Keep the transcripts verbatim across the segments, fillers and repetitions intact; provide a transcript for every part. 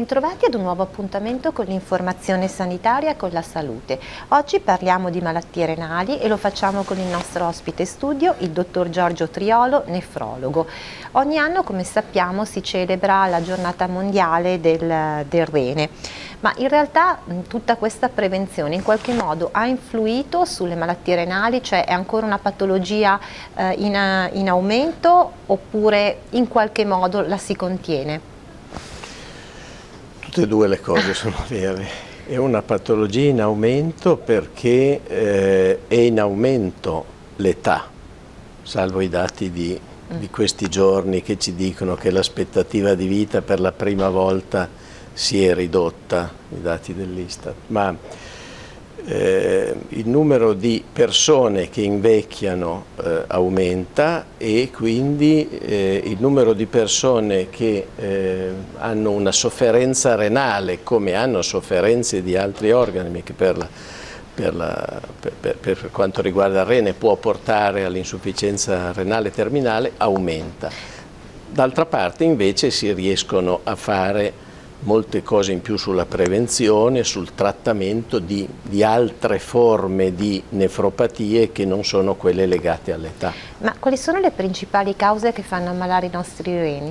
bentrovati ad un nuovo appuntamento con l'informazione sanitaria e con la salute. Oggi parliamo di malattie renali e lo facciamo con il nostro ospite studio, il dottor Giorgio Triolo, nefrologo. Ogni anno, come sappiamo, si celebra la giornata mondiale del, del rene, ma in realtà tutta questa prevenzione in qualche modo ha influito sulle malattie renali, cioè è ancora una patologia eh, in, in aumento oppure in qualche modo la si contiene? Tutte e due le cose sono vere. È una patologia in aumento perché eh, è in aumento l'età, salvo i dati di, di questi giorni che ci dicono che l'aspettativa di vita per la prima volta si è ridotta, i dati dell'Istat. Ma eh, il numero di persone che invecchiano eh, aumenta e quindi eh, il numero di persone che eh, hanno una sofferenza renale, come hanno sofferenze di altri organi, che per, la, per, la, per, per, per quanto riguarda il rene può portare all'insufficienza renale terminale, aumenta. D'altra parte invece si riescono a fare molte cose in più sulla prevenzione, sul trattamento di, di altre forme di nefropatie che non sono quelle legate all'età. Ma quali sono le principali cause che fanno ammalare i nostri reni?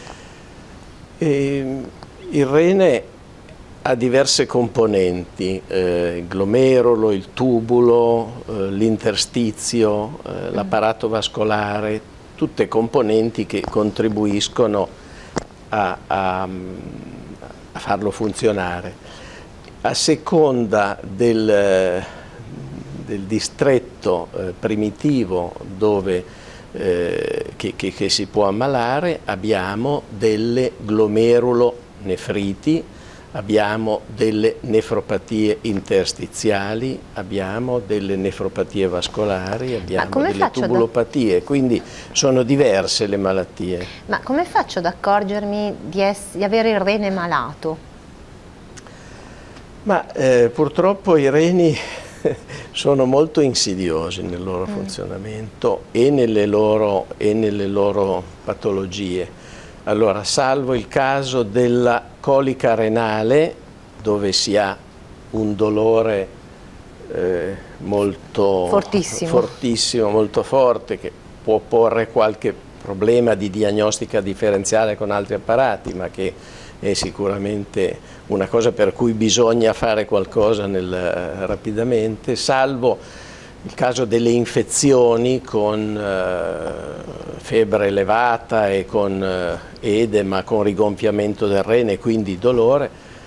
E il rene ha diverse componenti, eh, il glomerulo, il tubulo, eh, l'interstizio, eh, mm. l'apparato vascolare, tutte componenti che contribuiscono a, a a farlo funzionare. A seconda del, del distretto eh, primitivo dove, eh, che, che, che si può ammalare, abbiamo delle glomerulonefriti, abbiamo delle nefropatie interstiziali, abbiamo delle nefropatie vascolari, abbiamo delle tubulopatie, da... quindi sono diverse le malattie. Ma come faccio ad accorgermi di, di avere il rene malato? Ma eh, purtroppo i reni sono molto insidiosi nel loro mm. funzionamento e nelle loro, e nelle loro patologie. Allora, salvo il caso della colica renale, dove si ha un dolore eh, molto fortissimo. fortissimo, molto forte, che può porre qualche problema di diagnostica differenziale con altri apparati, ma che è sicuramente una cosa per cui bisogna fare qualcosa nel, eh, rapidamente, salvo il caso delle infezioni con eh, febbre elevata e con eh, edema, con rigonfiamento del rene, quindi dolore,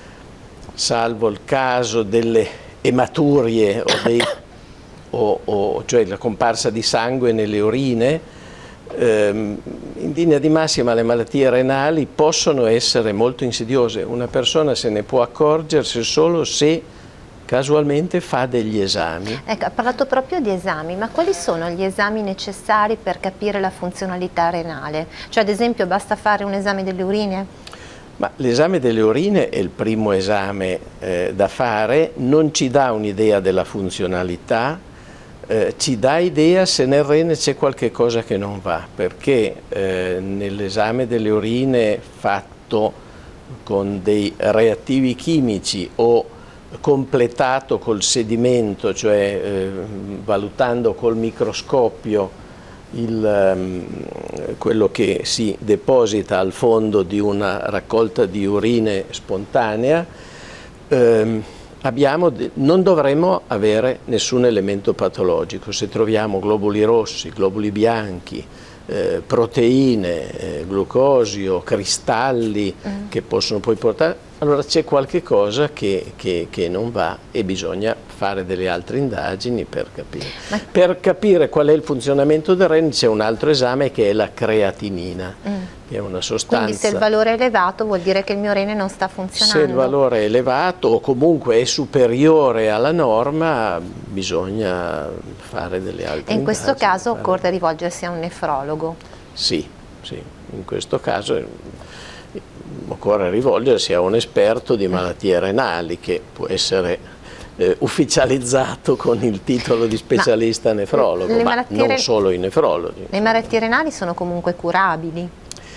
salvo il caso delle ematurie, o dei, o, o, cioè la comparsa di sangue nelle urine. ehm, in linea di massima le malattie renali possono essere molto insidiose. Una persona se ne può accorgersi solo se casualmente fa degli esami. Ecco, ha parlato proprio di esami, ma quali sono gli esami necessari per capire la funzionalità renale? Cioè, ad esempio, basta fare un esame delle urine? Ma l'esame delle urine è il primo esame eh, da fare, non ci dà un'idea della funzionalità, eh, ci dà idea se nel rene c'è qualche cosa che non va, perché eh, nell'esame delle urine fatto con dei reattivi chimici o completato col sedimento, cioè eh, valutando col microscopio il, um, quello che si deposita al fondo di una raccolta di urine spontanea, ehm, abbiamo, non dovremmo avere nessun elemento patologico. Se troviamo globuli rossi, globuli bianchi, eh, proteine, eh, glucosio, cristalli mm. che possono poi portare, allora c'è qualche cosa che, che, che non va e bisogna fare delle altre indagini per capire. Ma... Per capire qual è il funzionamento del rene c'è un altro esame che è la creatinina, mm. che è una sostanza... Quindi se il valore è elevato vuol dire che il mio rene non sta funzionando? Se il valore è elevato o comunque è superiore alla norma bisogna fare delle altre indagini. E in questo caso fare... occorre rivolgersi a un nefrologo? Sì, sì, in questo caso occorre rivolgersi a un esperto di malattie renali che può essere eh, ufficializzato con il titolo di specialista ma nefrologo, ma non solo i nefrologi. Le malattie renali sono comunque curabili?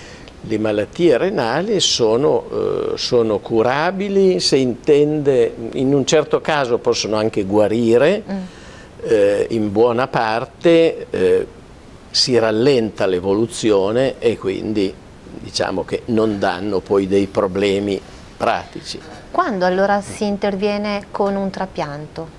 le malattie renali sono, eh, sono curabili, se intende, in un certo caso possono anche guarire, mm. eh, in buona parte eh, si rallenta l'evoluzione e quindi diciamo che non danno poi dei problemi pratici. Quando allora si interviene con un trapianto?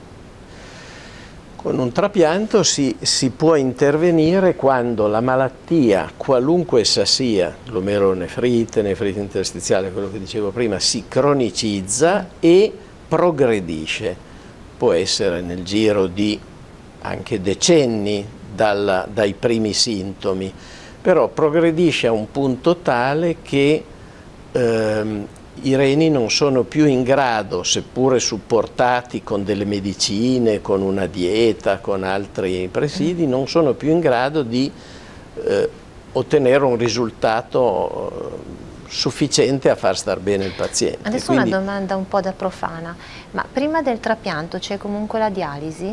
Con un trapianto si, si può intervenire quando la malattia, qualunque essa sia, glomerulonefrite, nefrite interstiziale, quello che dicevo prima, si cronicizza e progredisce. Può essere nel giro di anche decenni dalla, dai primi sintomi, però progredisce a un punto tale che ehm, i reni non sono più in grado, seppure supportati con delle medicine, con una dieta, con altri presidi, non sono più in grado di eh, ottenere un risultato sufficiente a far star bene il paziente. Adesso quindi... una domanda un po' da profana, ma prima del trapianto c'è comunque la dialisi?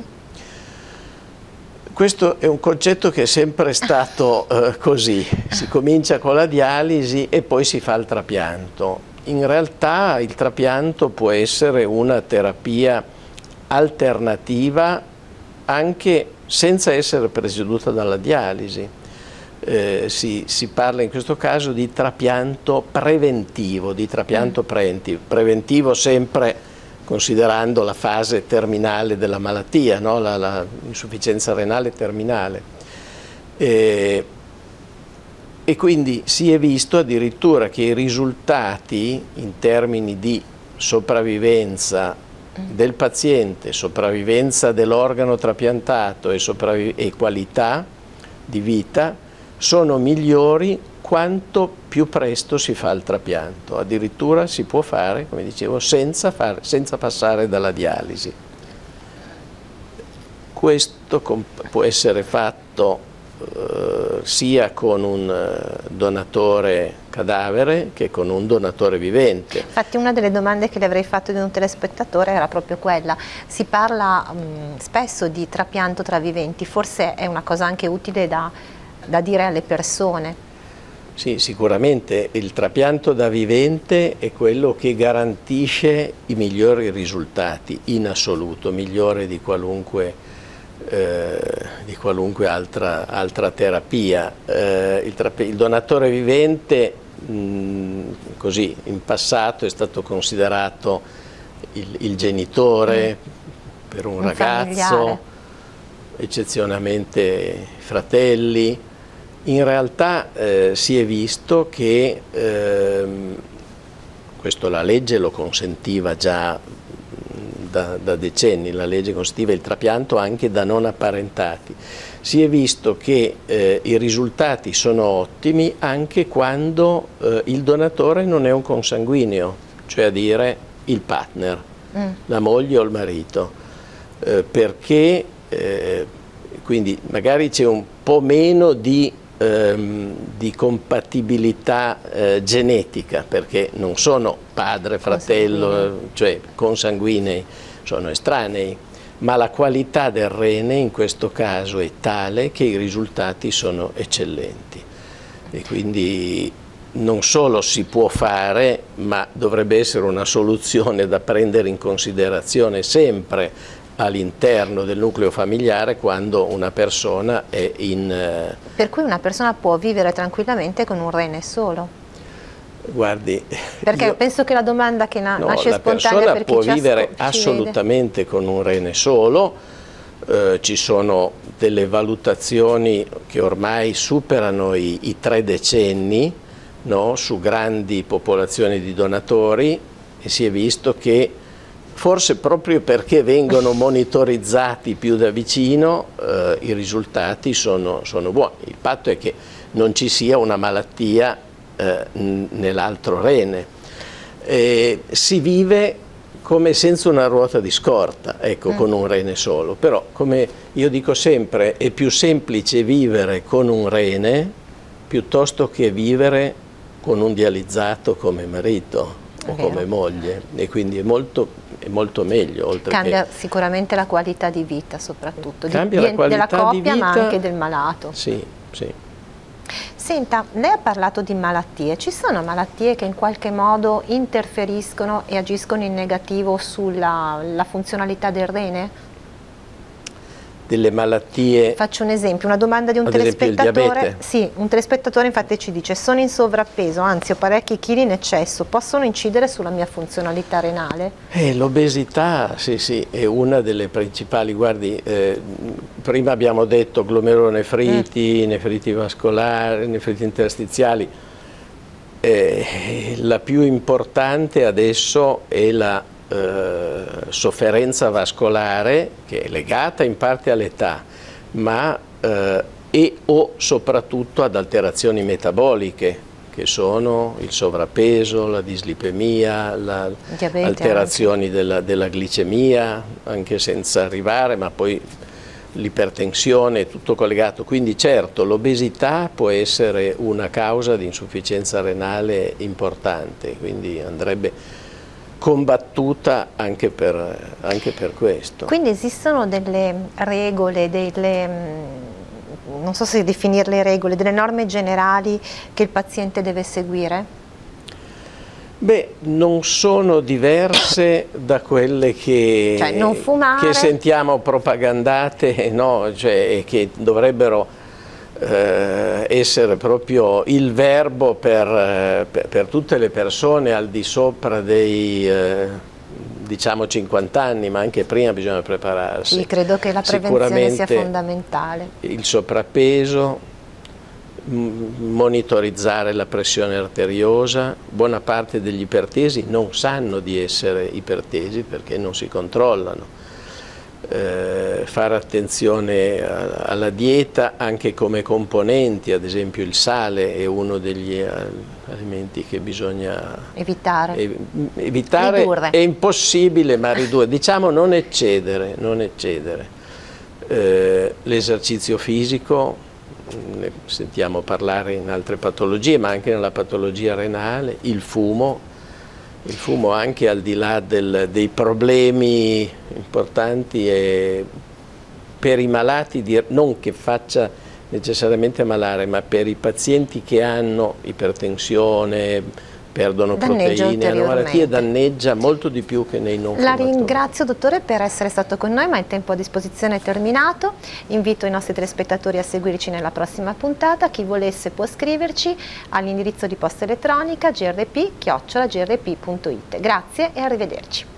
Questo è un concetto che è sempre stato eh, così, si comincia con la dialisi e poi si fa il trapianto. In realtà il trapianto può essere una terapia alternativa anche senza essere preceduta dalla dialisi. Eh, si, si parla in questo caso di trapianto preventivo, di trapianto preventivo, preventivo sempre considerando la fase terminale della malattia, no? la, la insufficienza renale terminale. Eh, E quindi si è visto addirittura che i risultati in termini di sopravvivenza del paziente, sopravvivenza dell'organo trapiantato e, e qualità di vita sono migliori quanto più presto si fa il trapianto. Addirittura si può fare, come dicevo, senza, fare, senza passare dalla dialisi. Questo può essere fatto Uh, sia con un uh, donatore cadavere che con un donatore vivente. Infatti una delle domande che le avrei fatto di un telespettatore era proprio quella. Si parla um, spesso di trapianto tra viventi, forse è una cosa anche utile da, da dire alle persone. Sì, sicuramente il trapianto da vivente è quello che garantisce i migliori risultati in assoluto, migliore di qualunque Eh, di qualunque altra, altra terapia. Eh, il, il donatore vivente mh, così in passato è stato considerato il, il genitore mm. per un, un ragazzo, familiare. Eccezionalmente fratelli. In realtà eh, si è visto che eh, questo la legge lo consentiva già Da, da decenni, la legge consentiva il trapianto anche da non apparentati. Si è visto che eh, i risultati sono ottimi anche quando eh, il donatore non è un consanguineo, cioè a dire il partner, mm. la moglie o il marito, eh, perché eh, quindi magari c'è un po' meno di, ehm, di compatibilità eh, genetica, perché non sono padre, fratello, cioè consanguinei, sono estranei, ma la qualità del rene in questo caso è tale che i risultati sono eccellenti e quindi non solo si può fare, ma dovrebbe essere una soluzione da prendere in considerazione sempre all'interno del nucleo familiare quando una persona è in... Per cui una persona può vivere tranquillamente con un rene solo? Guardi, perché io, penso che la domanda che na no, nasce spontanea per chi può ci vivere assolutamente vede. Con un rene solo, eh, ci sono delle valutazioni che ormai superano i, i tre decenni, no, su grandi popolazioni di donatori e si è visto che forse proprio perché vengono monitorizzati più da vicino eh, i risultati sono, sono buoni. Il fatto è che non ci sia una malattia Eh, nell'altro rene. Eh, si vive come senza una ruota di scorta, ecco, mm. con un rene solo, però come io dico sempre è più semplice vivere con un rene piuttosto che vivere con un dializzato come marito o come moglie e quindi è molto, è molto meglio. Oltre Cambia che... sicuramente la qualità di vita soppratutto, Cambia di, la qualità della coppia di vita, ma anche del malato. Sì, sì. Senta, lei ha parlato di malattie, ci sono malattie che in qualche modo interferiscono e agiscono in negativo sulla la funzionalità del rene? Delle malattie... Faccio un esempio, una domanda di un ad esempio il telespettatore. diabete? Sì, un telespettatore infatti ci dice: sono in sovrappeso, anzi ho parecchi chili in eccesso, possono incidere sulla mia funzionalità renale? Eh, l'obesità, sì, sì, è una delle principali. Guardi, eh, prima abbiamo detto glomerulonefriti, mm. nefriti vascolari, nefriti interstiziali. Eh, la più importante adesso è la Eh, sofferenza vascolare, che è legata in parte all'età, ma eh, e o soprattutto ad alterazioni metaboliche, che sono il sovrappeso, la dislipemia, la, alterazioni della, della glicemia, anche senza arrivare, ma poi l'ipertensione, tutto collegato. Quindi certo, l'obesità può essere una causa di insufficienza renale importante, quindi andrebbe combattuta anche per, anche per questo. Quindi esistono delle regole, delle, non so se definirle regole, delle norme generali che il paziente deve seguire? Beh, non sono diverse da quelle che, cioè, non fumare, che sentiamo propagandate, no? Cioè, che dovrebbero Eh, essere proprio il verbo per, eh, per, per tutte le persone al di sopra dei eh, diciamo cinquanta anni, ma anche prima bisogna prepararsi. Sì, credo che la prevenzione sia fondamentale. Il sovrappeso, monitorizzare la pressione arteriosa. Buona parte degli ipertesi non sanno di essere ipertesi perché non si controllano. Eh, fare attenzione a, alla dieta anche come componenti, ad esempio il sale è uno degli alimenti che bisogna evitare, ev evitare è impossibile, ma ridurre, diciamo non eccedere, non eccedere. Eh, l'esercizio fisico, ne sentiamo parlare in altre patologie, ma anche nella patologia renale, il fumo. Il fumo, anche al di là del, dei problemi importanti, è per i malati, di, non che faccia necessariamente malare, ma per i pazienti che hanno ipertensione, perdono proteine, hanno malattie, danneggia molto di più che nei non fumatori. La ringrazio, dottore, per essere stato con noi, ma il tempo a disposizione è terminato. Invito i nostri telespettatori a seguirci nella prossima puntata. Chi volesse può scriverci all'indirizzo di posta elettronica g r p chiocciola g r p punto it. Grazie e arrivederci.